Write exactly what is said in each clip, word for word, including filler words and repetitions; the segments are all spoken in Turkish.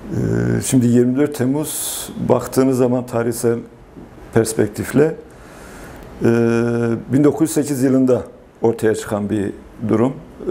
Şimdi yirmi dört Temmuz baktığınız zaman tarihsel perspektifle bin dokuz yüz sekiz yılında ortaya çıkan bir durum.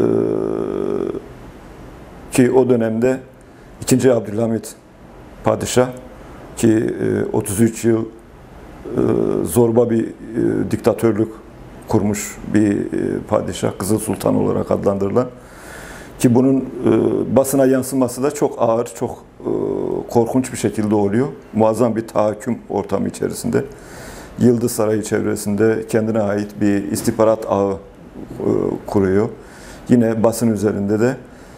Ki o dönemde ikinci. Abdülhamit Padişah ki otuz üç yıl zorba bir diktatörlük kurmuş bir padişah, Kızıl Sultan olarak adlandırılan, ki bunun basına yansıması da çok ağır, çok korkunç bir şekilde oluyor. Muazzam bir tahakküm ortamı içerisinde. Yıldız Sarayı çevresinde kendine ait bir istihbarat ağı kuruyor. Yine basın üzerinde de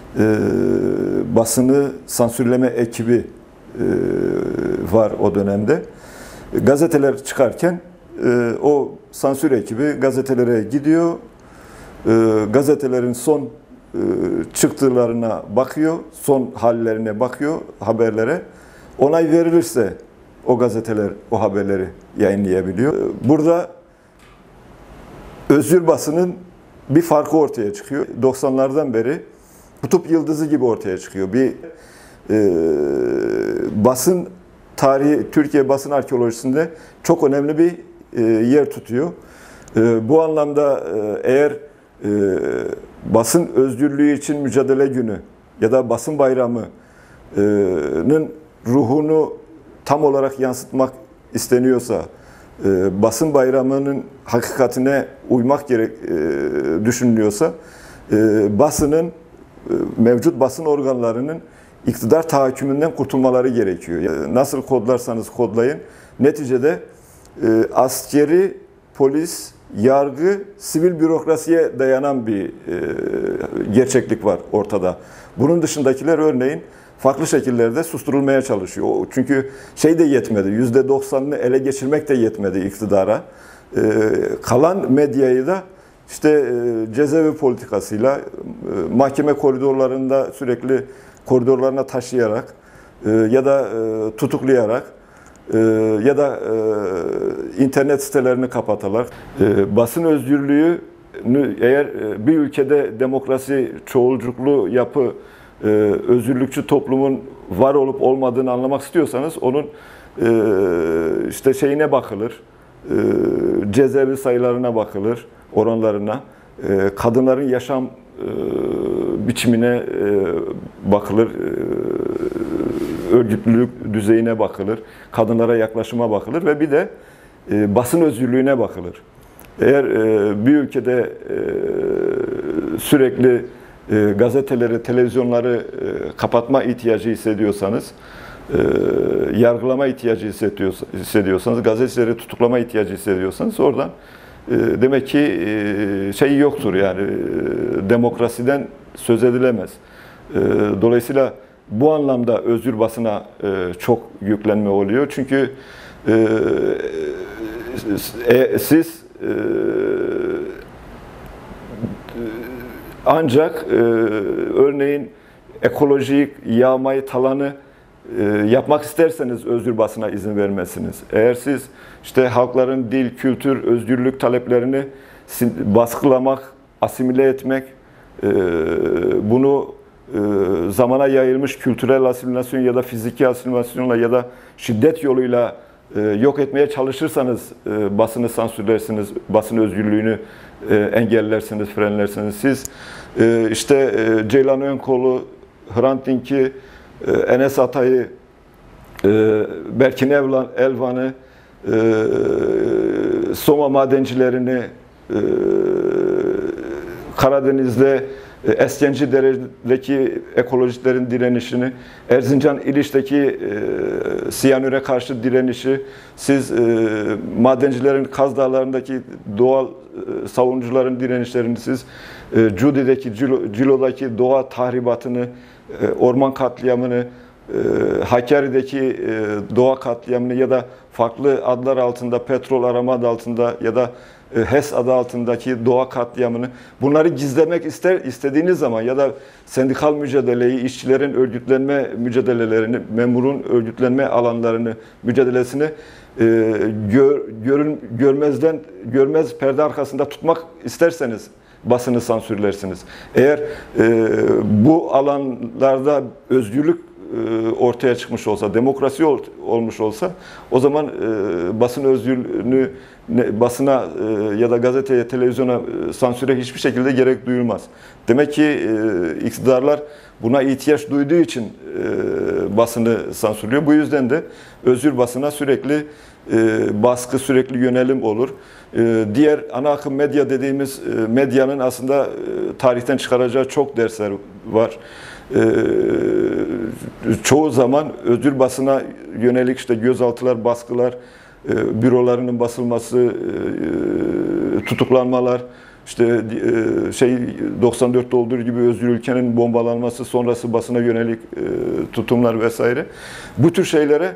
basını sansürleme ekibi var o dönemde. Gazeteler çıkarken o sansür ekibi gazetelere gidiyor. Gazetelerin son çıktılarına bakıyor, son hallerine bakıyor, haberlere. Onay verilirse o gazeteler o haberleri yayınlayabiliyor. Burada özgür basının bir farkı ortaya çıkıyor. doksanlardan beri kutup yıldızı gibi ortaya çıkıyor. Bir e, basın tarihi, Türkiye basın arkeolojisinde çok önemli bir e, yer tutuyor. E, bu anlamda e, eğer e, basın özgürlüğü için mücadele günü ya da basın bayramının ruhunu tam olarak yansıtmak isteniyorsa, e, basın bayramının hakikatine uymak gerek e, düşünülüyorsa, e, basının, e, mevcut basın organlarının iktidar tahakkümünden kurtulmaları gerekiyor. Yani nasıl kodlarsanız kodlayın, neticede e, askeri, polis, yargı, sivil bürokrasiye dayanan bir e, gerçeklik var ortada. Bunun dışındakiler örneğin farklı şekillerde susturulmaya çalışıyor. Çünkü şey de yetmedi, yüzde doksanını ele geçirmek de yetmedi iktidara. E, kalan medyayı da işte e, cezaevi politikasıyla, e, mahkeme koridorlarında sürekli koridorlarına taşıyarak e, ya da e, tutuklayarak e, ya da e, internet sitelerini kapatarak e, basın özgürlüğünü, eğer e, bir ülkede demokrasi, çoğulcuklu yapı, e, özgürlükçü toplumun var olup olmadığını anlamak istiyorsanız onun e, işte şeyine bakılır, e, cezaevi sayılarına bakılır, oranlarına, e, kadınların yaşam biçimine bakılır, örgütlülük düzeyine bakılır, kadınlara yaklaşıma bakılır ve bir de basın özgürlüğüne bakılır. Eğer bir ülkede sürekli gazeteleri, televizyonları kapatma ihtiyacı hissediyorsanız, yargılama ihtiyacı hissediyorsanız, gazetecileri tutuklama ihtiyacı hissediyorsanız oradan demek ki şey yoktur, yani demokrasiden söz edilemez. Dolayısıyla bu anlamda özgür basına çok yüklenme oluyor. Çünkü siz ancak örneğin ekolojik yağmayı, talanı yapmak isterseniz özgür basına izin vermezsiniz. Eğer siz işte halkların dil, kültür, özgürlük taleplerini baskılamak, asimile etmek, bunu zamana yayılmış kültürel asimilasyon ya da fiziki asimilasyonla ya da şiddet yoluyla yok etmeye çalışırsanız basını sansürlersiniz, basın özgürlüğünü engellersiniz, frenlersiniz. Siz işte Ceylan Önkol'u, Hrant Dink'i, Enes Atay'ı, Berkin Elvan'ı, Soma madencilerini, Karadeniz'de Eskenci Dere'deki ekolojistlerin direnişini, Erzincan İliç'teki siyanüre karşı direnişi, siz madencilerin Kaz Dağları'ndaki doğal savunucuların direnişlerini, siz Cudi'deki, Cilo'daki doğa tahribatını, orman katliamını, Hakkari'deki doğa katliamını ya da farklı adlar altında, petrol arama adı altında ya da H E S adı altındaki doğa katliamını, bunları gizlemek ister istediğiniz zaman ya da sendikal mücadeleyi, işçilerin örgütlenme mücadelelerini, memurun örgütlenme alanlarını, mücadelesini e, gör, görün, görmezden görmez perde arkasında tutmak isterseniz basını sansürlersiniz. Eğer e, bu alanlarda özgürlük e, ortaya çıkmış olsa, demokrasi olmuş olsa o zaman basın özgürlüğünü basına ya da gazeteye, televizyona sansüre hiçbir şekilde gerek duyulmaz. Demek ki iktidarlar buna ihtiyaç duyduğu için basını sansürlüyor. Bu yüzden de özgür basına sürekli baskı, sürekli yönelim olur. Diğer ana akım medya dediğimiz medyanın aslında tarihten çıkaracağı çok dersler var. Çoğu zaman özgür basına yönelik işte gözaltılar, baskılar, bürolarının basılması, tutuklanmalar, işte şey doksan dörtte olduğu gibi özgür ülkenin bombalanması, sonrası basına yönelik tutumlar vesaire. Bu tür şeylere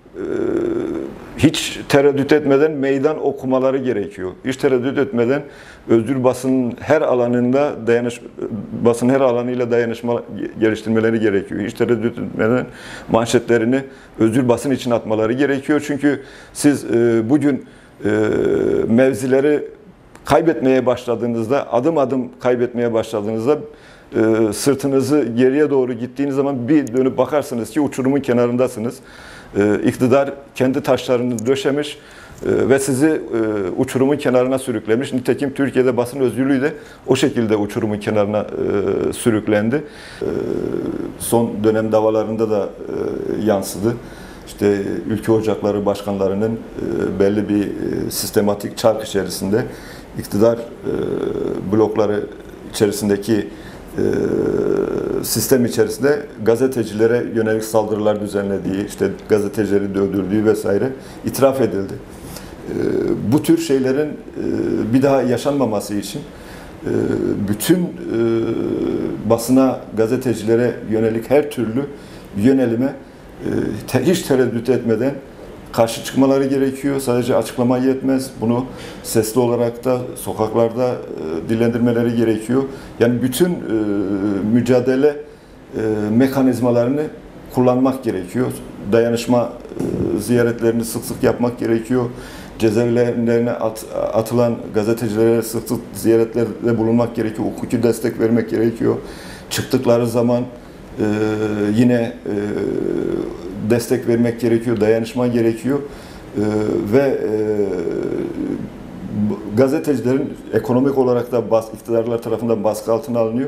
hiç tereddüt etmeden meydan okumaları gerekiyor. Hiç tereddüt etmeden özgür basının her alanında dayanış basın her alanıyla dayanışma geliştirmeleri gerekiyor. Hiç tereddüt etmeden manşetlerini özgür basın için atmaları gerekiyor. Çünkü siz bugün mevzileri kaybetmeye başladığınızda, adım adım kaybetmeye başladığınızda sırtınızı geriye doğru gittiğiniz zaman bir dönüp bakarsınız ki uçurumun kenarındasınız. İktidar kendi taşlarını döşemiş ve sizi uçurumun kenarına sürüklemiş. Nitekim Türkiye'de basın özgürlüğü de o şekilde uçurumun kenarına sürüklendi. Son dönem davalarında da yansıdı. İşte ülke ocakları başkanlarının belli bir sistematik çark içerisinde iktidar blokları içerisindeki sistem içerisinde gazetecilere yönelik saldırılar düzenlediği, işte gazetecileri dövdürdüğü vesaire itiraf edildi. Bu tür şeylerin bir daha yaşanmaması için bütün basına, gazetecilere yönelik her türlü yönelime hiç tereddüt etmeden karşı çıkmaları gerekiyor. Sadece açıklama yetmez. Bunu sesli olarak da sokaklarda e, dillendirmeleri gerekiyor. Yani bütün e, mücadele e, mekanizmalarını kullanmak gerekiyor. Dayanışma e, ziyaretlerini sık sık yapmak gerekiyor. Cezaevlerine at, atılan gazetecilere sık sık ziyaretlerde bulunmak gerekiyor. Hukuki destek vermek gerekiyor. Çıktıkları zaman e, yine e, destek vermek gerekiyor, dayanışma gerekiyor ee, ve e, gazetecilerin ekonomik olarak da bas, iktidarlar tarafından baskı altına alınıyor.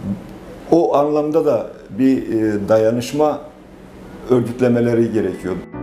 O anlamda da bir e, dayanışma örgütlemeleri gerekiyor.